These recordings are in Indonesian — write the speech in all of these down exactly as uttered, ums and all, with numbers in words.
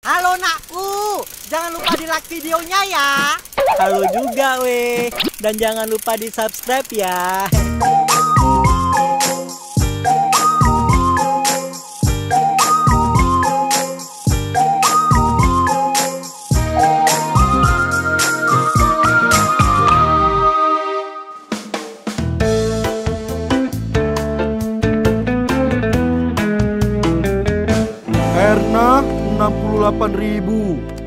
Halo nakku, jangan lupa di like videonya ya. Halo juga weh, dan jangan lupa di subscribe ya. Erna enam puluh delapan ribu,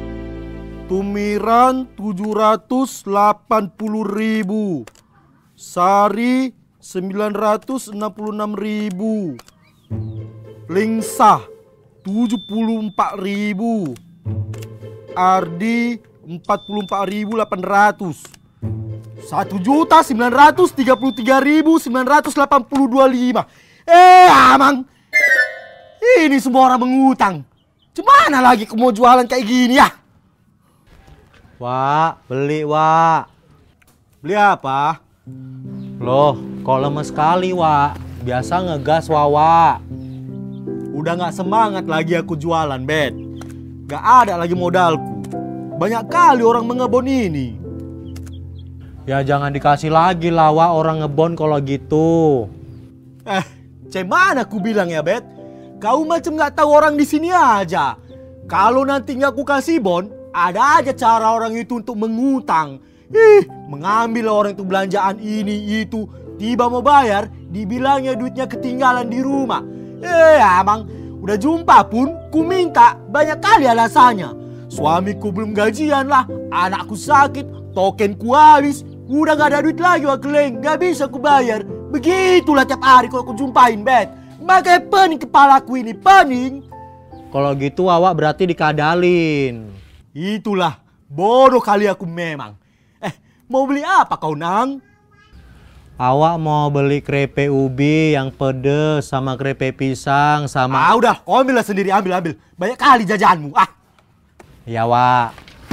Tumiran tujuh ratus delapan puluh ribu, Sari sembilan ratus enam puluh enam ribu, Lingsah tujuh puluh empat ribu, Ardi empat puluh empat ribu delapan ratus, satu juta sembilan ratus tiga puluh tiga ribu sembilan ratus delapan puluh dua lima. Eh amang, ini semua orang mengutang. Gimana lagi aku mau jualan kayak gini ya? Wak, beli Wak. Beli apa? Loh, kok lemes sekali Wak? Biasa ngegas Wawa. Udah gak semangat lagi aku jualan, Bet. Gak ada lagi modalku. Banyak kali orang mengebon ini. Ya jangan dikasih lagi lah Wak, orang ngebon kalau gitu. Eh, cemana aku bilang ya, Bet? Kau macam gak tahu orang di sini aja. Kalau nanti gak aku kasih bon, ada aja cara orang itu untuk mengutang. Ih, mengambil orang itu belanjaan ini itu, tiba mau bayar, dibilangnya duitnya ketinggalan di rumah. Eh, amang, udah jumpa pun, ku minta banyak kali alasannya. Suamiku belum gajian lah, anakku sakit, tokenku habis, udah gak ada duit lagi wakeleng, gak bisa ku bayar. Begitulah tiap hari kalau aku jumpain, Bet. Makanya pening kepalaku ini, pening. Kalau gitu Wawa berarti dikadalin. Itulah, bodoh kali aku memang. Eh, mau beli apa kau Nang? Awak mau beli keripik ubi yang pedes sama keripik pisang sama... Ah udah, kau ambillah sendiri, ambil, ambil. Banyak kali jajanmu, ah. Ya Wak.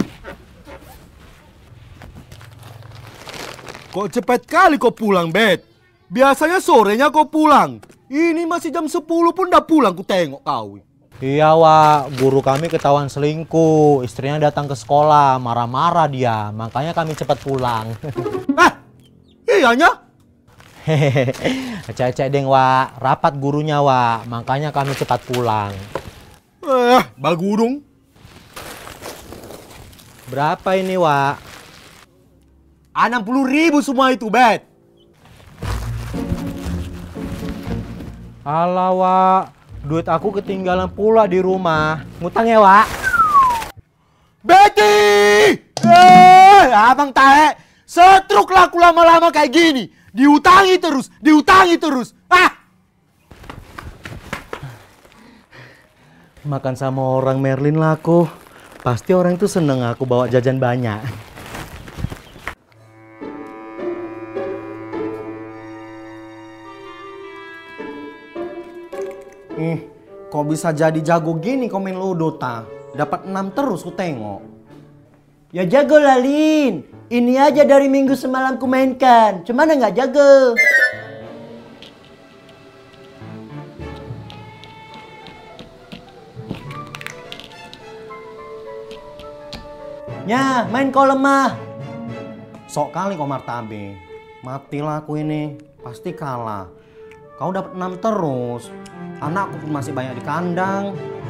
Kok cepat kali kau pulang, Bet? Biasanya sorenya kau pulang. Ini masih jam sepuluh pun udah pulang, ku tengok kau. Iya Wak, guru kami ketahuan selingkuh. Istrinya datang ke sekolah, marah-marah dia. Makanya kami cepat pulang. Eh, iyanya? Hehehe, cek-cek deng Wak, rapat gurunya Wak. Makanya kami cepat pulang. Eh, bagudung. Berapa ini Wak? enam puluh ribu semua itu, Bet. Alah Wak, duit aku ketinggalan pula di rumah. Ngutang ya Wak? Betty! Eh, abang tahe. Setruk laku lama-lama kayak gini. Diutangi terus, diutangi terus. Ah! Makan sama orang Merlin lah aku. Pasti orang itu seneng aku bawa jajan banyak. Eh, kok bisa jadi jago gini kau main Ludo ta? Dapat enam terus ku tengok. Ya jago lah Lin. Ini aja dari minggu semalam ku mainkan. Cuman nggak jago. Ya, main kau lemah. Sok kali kau martabe. Matilah aku ini. Pasti kalah. Kau dapat enam terus. Anakku pun masih banyak di kandang.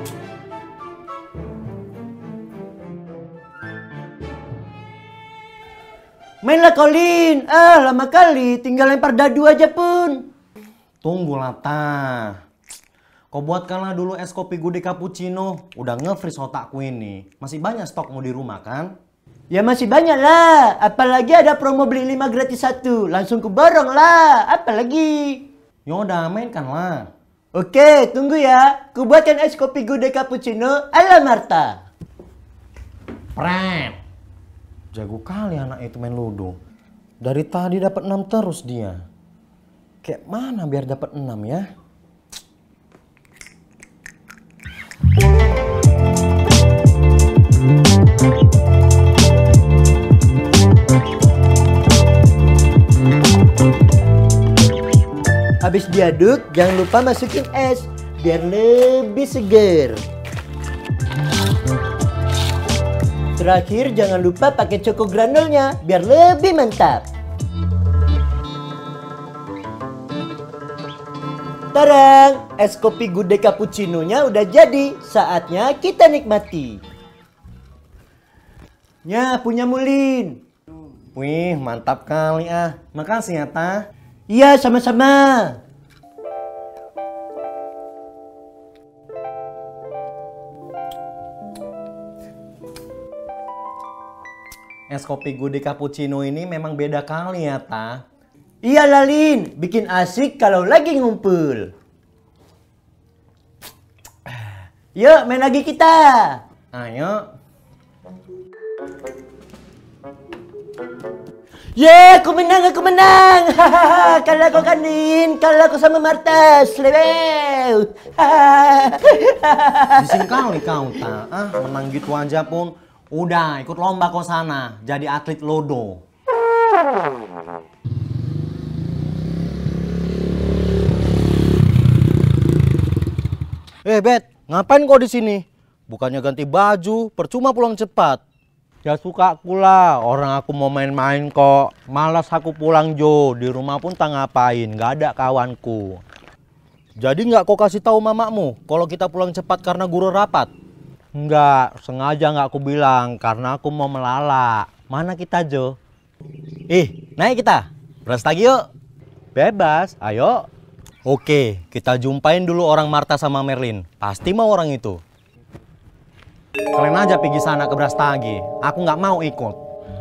Mainlah kau Lin. Ah, lama kali. Tinggal lempar dadu aja pun. Tunggulah ta. Kau buatkanlah dulu es kopi gude cappuccino. Udah nge-freeze otakku ini. Masih banyak stokmu di rumah kan? Ya masih banyak lah. Apalagi ada promo beli lima gratis satu. Langsung ku borong lah. Apalagi. Yaudah, mainkan lah. Oke, tunggu ya. Ku buatkan es kopi gude cappuccino ala Marta. Pret. Jago kali anak itu main ludo. Dari tadi dapat enam terus dia. Kayak mana biar dapat enam ya? Habis diaduk, jangan lupa masukin es biar lebih seger. terakhir jangan lupa pakai Choco Granulnya biar lebih mantap. Tarang, es kopi Good Day Cappuccino-nya udah jadi. Saatnya kita nikmati. Nya, punya Mulin. Wih, mantap kali ah. Makasih ya, Ta. Iya, sama-sama. Es kopi Good Day Cappuccino ini memang beda kali ya, Ta. Iya, Lalin. Bikin asik kalau lagi ngumpul. Yuk, main lagi kita. Ayo. Yeay, aku menang, aku menang. Kalah kau Kanin, kalah kau sama Marta. Slebeu. Bising kali kau, Ta. Ah, menang gitu aja pun. Udah, ikut lomba kau sana. Jadi atlet lodo. Eh, Bet, ngapain kau di sini? Bukannya ganti baju, percuma pulang cepat. Ya suka aku lah, orang aku mau main-main kok. Malas aku pulang Jo, di rumah pun tak ngapain, gak ada kawanku. Jadi nggak kau kasih tahu mamamu kalau kita pulang cepat karena guru rapat? Enggak, sengaja nggak aku bilang karena aku mau melala. Mana kita Jo? Eh, naik kita. Beras lagi yuk. Bebas, ayo. Oke, kita jumpain dulu orang Marta sama Merlin. Pasti mau orang itu. Kalian aja pergi sana ke Brastagi. Aku nggak mau ikut.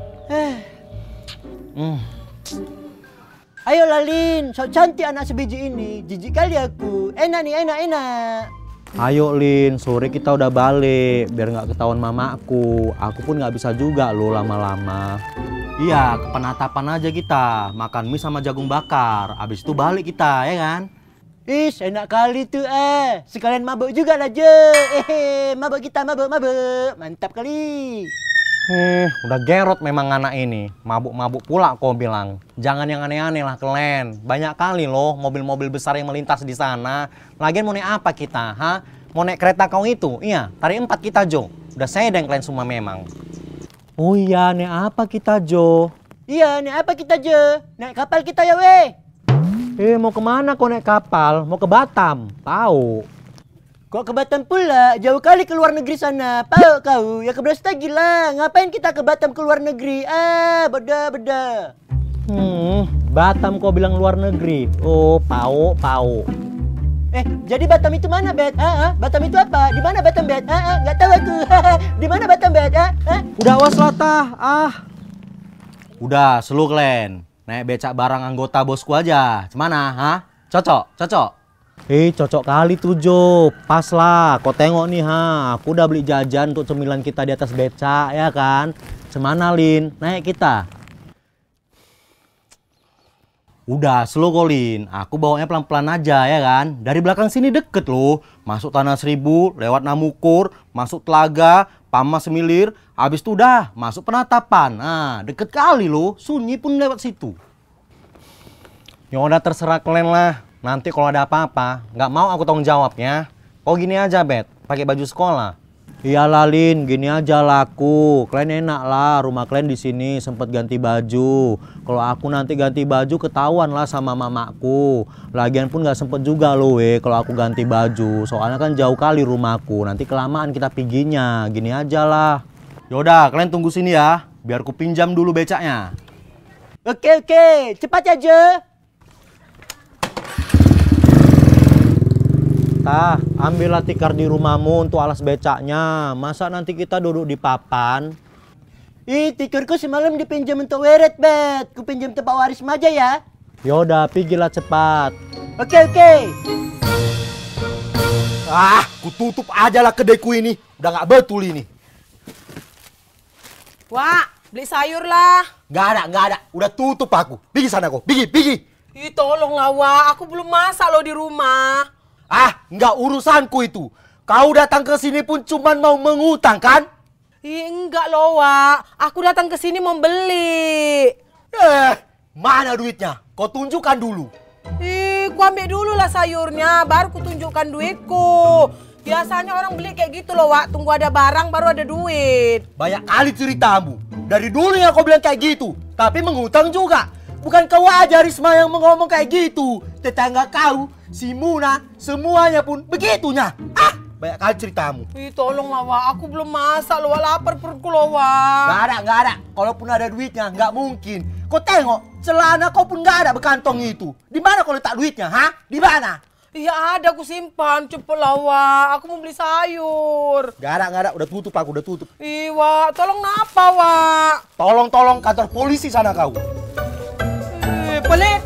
Hmm. Ayo Lalin, sok cantik anak sebiji ini. Jijik kali aku. Enak nih, enak, enak. Ayo Lin, sore kita udah balik. Biar nggak ketahuan mamaku. Aku pun nggak bisa juga lo lama-lama. Iya, ke penatapan aja kita. Makan mie sama jagung bakar. Abis itu balik kita, ya kan? Is, enak kali tuh eh. Sekalian mabuk juga lah Jo. Eh, mabuk kita, mabuk, mabuk. Mantap kali. Eh, udah gerot memang anak ini. Mabuk-mabuk pula kau bilang. Jangan yang aneh-aneh lah kalian. Banyak kali loh mobil-mobil besar yang melintas di sana. Lagian mau naik apa kita, ha? Mau naik kereta kau itu? Iya, tarik empat kita Jo. Udah saya dan kalian semua memang. Oh iya, nih apa kita Jo? Iya, naik apa kita Jo? Naik kapal kita ya weh. Eh, mau kemana kau naik kapal? Mau ke Batam? Tahu. Kok ke Batam pula? Jauh kali ke luar negeri sana. Tahu kau? Ya ke Brastagi lah. Ngapain kita ke Batam ke luar negeri? Ah, beda-beda. Hmm, Batam kau bilang luar negeri. Oh, pau, pau. Eh, jadi Batam itu mana, Bet? Ah, ah, Batam itu apa? Di mana Batam, Bet? Ah, ah, nggak tahu aku. Di mana Batam, Bet? Ah, ah. Udah awas lah, Tah. Ah. Udah, selu kalian. Naik becak barang anggota bosku aja. Cemana, ha? Cocok, cocok. Eh, cocok kali tuh Jo. Pas lah. Kau tengok nih, ha. Aku udah beli jajan untuk cemilan kita di atas becak, ya kan? Cemana, Lin? Naik kita. Udah, slow Colin. Aku bawanya pelan-pelan aja ya kan. Dari belakang sini deket loh. Masuk Tanah Seribu, lewat Namukur, masuk Telaga, Pama Semilir, habis itu udah masuk Penatapan. Nah, deket kali loh. Sunyi pun lewat situ. Ya udah terserah kalian lah. Nanti kalau ada apa-apa, nggak mau aku tanggung jawabnya. Oh gini aja Bet, pakai baju sekolah. Iyalah Lin, gini aja laku. Kalian enak lah, rumah kalian di sini sempet ganti baju. Kalau aku nanti ganti baju ketahuan lah sama mamaku. Lagian pun nggak sempet juga loh we kalau aku ganti baju. Soalnya kan jauh kali rumahku. Nanti kelamaan kita piginya. Gini aja lah. Yaudah, kalian tunggu sini ya. Biar ku pinjam dulu becaknya. Oke, oke. Cepat aja. Tah, ambillah tikar di rumahmu untuk alas becaknya. Masa nanti kita duduk di papan? Ih, tikarku semalam dipinjam untuk weret, Bet. Ku pinjam tempat waris aja ya. Yaudah, pigilah cepat. Oke, oke. Ah, ku tutup aja lah kedaiku ini. Udah nggak betul ini. Wah, beli sayur lah. Nggak ada, nggak ada. Udah tutup aku. Pergi sana kau. Pergi, pergi. Ih, tolonglah, Wak. Aku belum masak loh di rumah. Ah, nggak urusanku itu. Kau datang ke sini pun cuman mau mengutang kan? Ih, enggak loh, Wak. Aku datang ke sini mau beli. Eh, mana duitnya? Kau tunjukkan dulu. Ih, ku ambil dulu lah sayurnya, baru ku tunjukkan duitku. Biasanya orang beli kayak gitu loh, Wak. Tunggu ada barang baru ada duit. Banyak kali ceritamu. Dari dulu ya kau bilang kayak gitu. Tapi mengutang juga. Bukan kau aja Risma yang ngomong kayak gitu. Tetangga kau, si Muna, semuanya pun begitunya. Ah, banyak kali ceritamu. Ih, tolonglah, Wak. Aku belum masak loh, Wak. Lapar perutku loh, Wak. Gak ada, gak ada. Kalaupun ada duitnya, nggak mungkin. Kau tengok, celana kau pun gak ada bekantong itu. Di mana kau letak duitnya, ha? Di mana? Iya ada, aku simpan. Cepet lah, Wak. Aku mau beli sayur. Gak ada, gak ada. Udah tutup aku, udah tutup. Ih, Wak. Tolong napa, Wak? Tolong-tolong kantor polisi sana kau. Ih, boleh?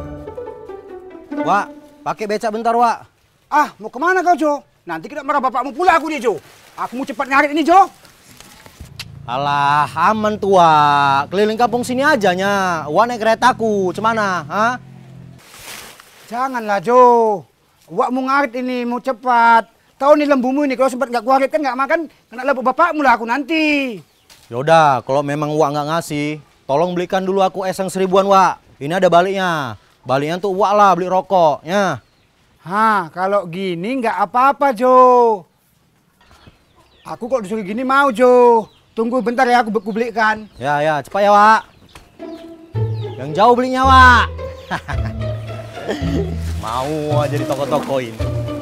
Wak, pakai becak bentar, Wak. Ah, mau kemana kau, Jo? Nanti kita marah bapakmu pula aku nih, Jo. Aku mau cepat ngarit ini, Jo. Alah, aman tuh, Wak. Keliling kampung sini aja nya. Wak naik keretaku, cemana, ha? Janganlah, Jo. Wak mau ngarit ini, mau cepat. Tahu nih lembumu ini, kalau sempat nggak kuarit kan nggak makan, kena lembu bapakmu lah aku nanti. Yaudah, kalau memang Wak nggak ngasih, tolong belikan dulu aku es yang seribuan, Wak. Ini ada baliknya. Baliknya tuh Wak lah beli rokok, ya. Hah, kalau gini nggak apa-apa, Jo. Aku kok disuruh gini mau, Jo. Tunggu bentar ya, aku, aku belikan. Ya, ya, cepat ya, Wak. Yang jauh belinya, Wak. Mau aja di toko-tokoin.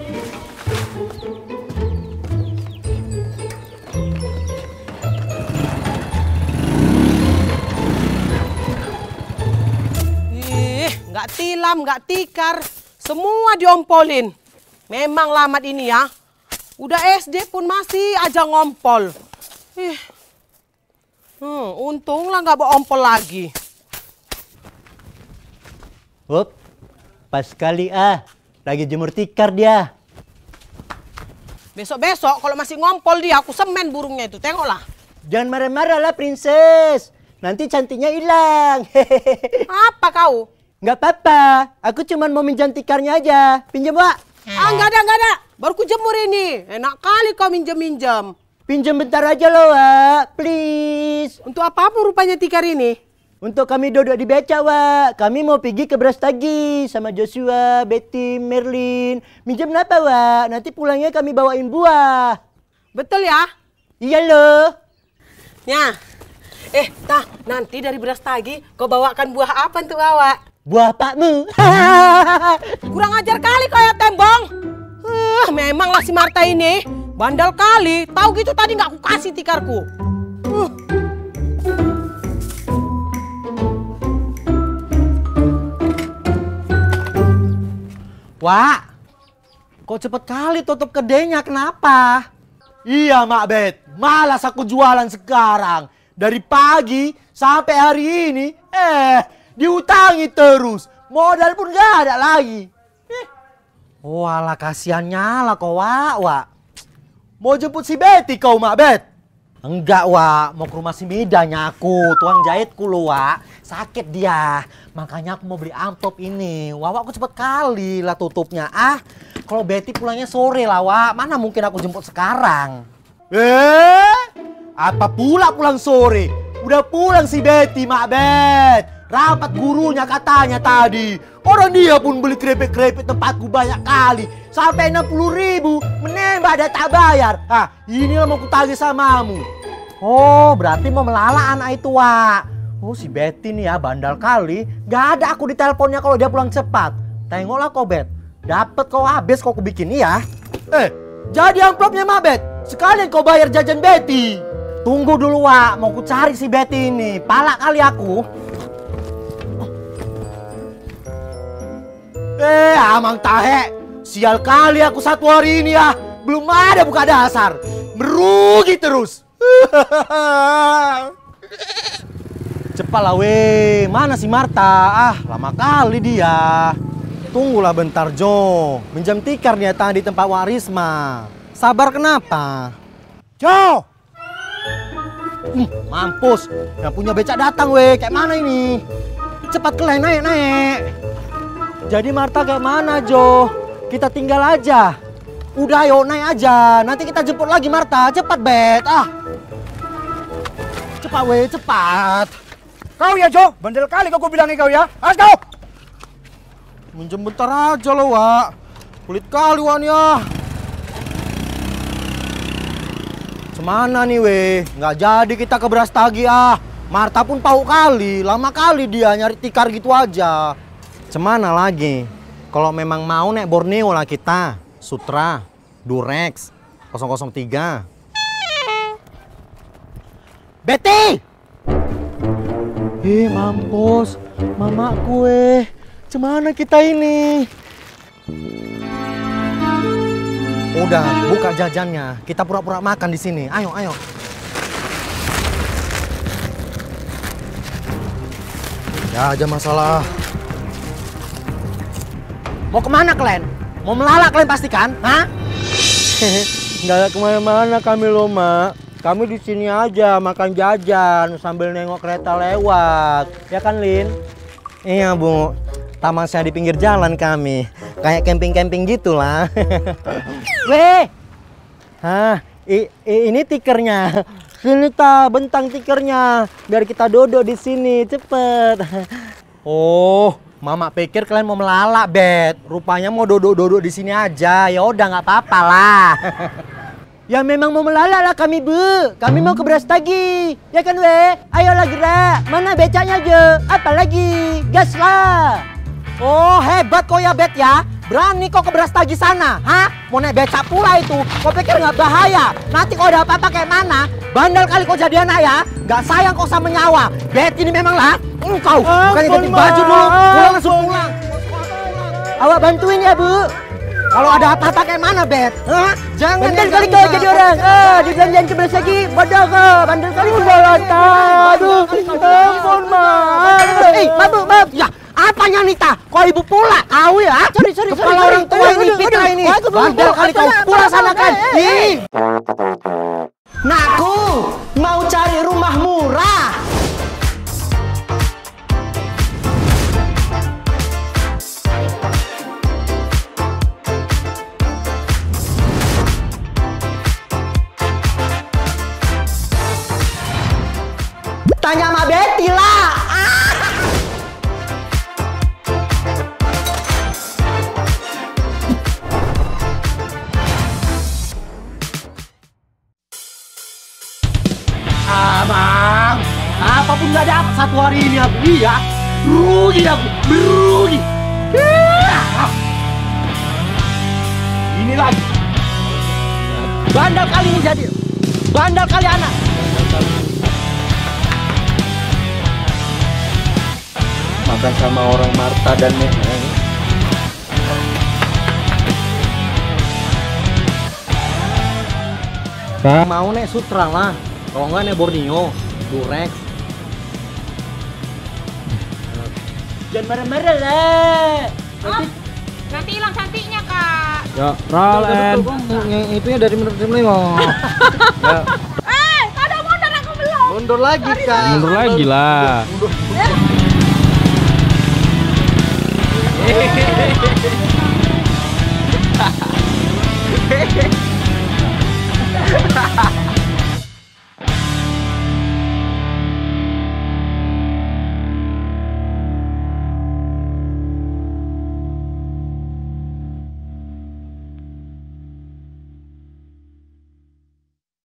Ih, nggak tilam, nggak tikar. Semua diompolin. Memang lamat ini ya. Udah S D pun masih aja ngompol. Ih. Hmm, untunglah nggak bawa ompol lagi. Hop, pas kali ah, lagi jemur tikar dia. Besok-besok kalau masih ngompol dia, aku semen burungnya itu. Tengoklah. Jangan marah-marah lah, Princess. Nanti cantiknya hilang. Apa kau? Nggak apa-apa. Aku cuma mau minjam tikarnya aja. Pinjam, Wak. Ah, nggak ada, nggak ada. Baru ku jemur ini. Enak kali kau minjem-minjem. Pinjam bentar aja loh, Wak. Please. Untuk apa apa rupanya tikar ini? Untuk kami duduk di beca, Wak. Kami mau pergi ke Brastagi sama Joshua, Betty, Merlin. Minjem apa, Wak? Nanti pulangnya kami bawain buah. Betul ya? Iya loh. Ya. Eh, tah, nanti dari Brastagi kau bawakan buah apa untuk bawa? Buah pakmu. Kurang ajar kali kau ya, Tembong. Uh, memanglah si Marta ini bandel kali. Tahu gitu tadi nggak aku kasih tikarku. Uh. Wak, kok cepet kali tutup kedainya, kenapa? Iya, Mak Bet. Malas aku jualan sekarang. Dari pagi sampai hari ini, eh, diutangi terus. Modal pun gak ada lagi. Eh. Walah, kasihannya lah kau, Wak, Wak. Mau jemput si Betty kau, Mak Bet? Enggak, Wak. Mau ke rumah si Midanya aku, tuang jahitku loh, Wak. Sakit dia. Makanya aku mau beli amplop ini. Wak, Wak, aku cepet kali lah tutupnya. Ah, kalau Betty pulangnya sore lah, Wak. Mana mungkin aku jemput sekarang? Eh, apa pula pulang sore? Udah pulang si Betty, Mak Bet. Rapat gurunya katanya tadi. Orang dia pun beli kerepek-kerepek tempatku banyak kali. Sampai enam puluh ribu. Menembak dia tak bayar. Hah, inilah mau kutagih samamu. Oh, berarti mau melala anak itu, Wak. Oh, si Betty nih ya, bandal kali. Gak ada aku di teleponnya kalau dia pulang cepat. Tengoklah kau, Bet. Dapet kau habis kau bikin ya. Eh, jadi amplopnya, Mak Bet. Sekalian kau bayar jajan Betty. Tunggu dulu, Wak. Mau ku cari si Betty ini. Palak kali aku. Eh, amang tahe. Sial kali aku satu hari ini ya. Belum ada buka dasar. Merugi terus. Cepatlah, weh. Mana si Marta? Ah, lama kali dia. Tunggulah bentar, Jo. Minjam tikar dia tadi di tempat Warisma. Sabar kenapa? Jo! Hmm, mampus. Yang punya becak datang, weh. Kayak mana ini? Cepat kalian naik, naik. Jadi Marta kayak mana, Jo? Kita tinggal aja. Udah, ayo naik aja. Nanti kita jemput lagi Marta. Cepat, Bet. Ah. Cepat, weh. Cepat. Kau ya, Jo? Bandel kali kau bilang kau ya. Awas kau! Minjem bentar aja loh, Wak. Pelit kali, Wan ya. Gimana nih weh? Nggak jadi kita ke Brastagi ah. Marta pun tahu kali, lama kali dia nyari tikar gitu aja. Cemana lagi? Kalau memang mau naik Borneo lah kita. Sutra, Durex, nol nol tiga. Betty! Eh mampus, mamaku eh. Cemana kita ini? Udah, buka jajannya. Kita pura-pura makan di sini. Ayo, ayo. Ya aja masalah. Mau kemana kalian? Mau melalak kalian pastikan? Hah? Nggak ada kemana-mana kami loh, Mak. Kami di sini aja makan jajan sambil nengok kereta lewat. Ya kan, Lin? Iya, Bu. Taman saya di pinggir jalan kami. Kayak camping-camping gitulah. Weh! Hah, i, i, ini tikernya. Sini ta, bentang tikernya. Biar kita duduk di sini, cepet. Oh, Mama pikir kalian mau melalak, Bet. Rupanya mau duduk-duduk di sini aja. Ya udah nggak apa-apa lah. Ya memang mau melalak lah kami, Bu. Kami mau ke Brastagi. Ya kan, weh? Ayolah gerak. Mana becaknya, Jo? Apalagi? Gas lah. Oh, hebat kok ya, Bet ya. Berani kok ke Brastagi sana, hah? Mau naik becak pula itu. Kau pikir nggak bahaya? Nanti kalau ada apa-apa kayak mana? Bandel kali kau jadi anak ya. Nggak sayang kau sama nyawa. Bet ini memang lah. Engkau. Bukannya ganti baju dulu. Pulang langsung pulang. Awak bantuin ya, Bu. Kalau ada apa-apa kayak mana, Bet? Hah? Jangan Bandel kali kau jadi orang. Ah, dibelanjain ke Brastagi. Bodoh kau. Bandel kali kau. Aduh. Ampun, Mak. Eh, mabuk, mabuk. Ya. Apanya Nita? Kau ibu pula? Kau ya? Sorry, sorry, Kepala sorry, orang tua sorry. ini, Aduh, Fitra aduh, ini. aduh, aduh, Bandel aduh, kali aduh, kau aduh, pulang aduh, sana aduh, kan? eh, eh. Ih. Nakku, mau cari rumah murah. Tanya sama Betty lah. Ah. Abang, apapun nggak dapat satu hari ini aku, iya. Rugi aku, rugi. Ini lagi. Bandel kali ini jadi. Bandel kali anak. Makan sama orang Marta dan Neneng. Mau naik Sutra lah. Kalau nggak naik Borneo, Durex. Jangan marah-marah lah. Oh, nanti hilang cantiknya, Kak. Ya, Ralen. Yang itu ya dari menurut Melimo. Ya, Eh, ada mundur aku belum. Mundur lagi, Kak. mundur lagi lah. Ya.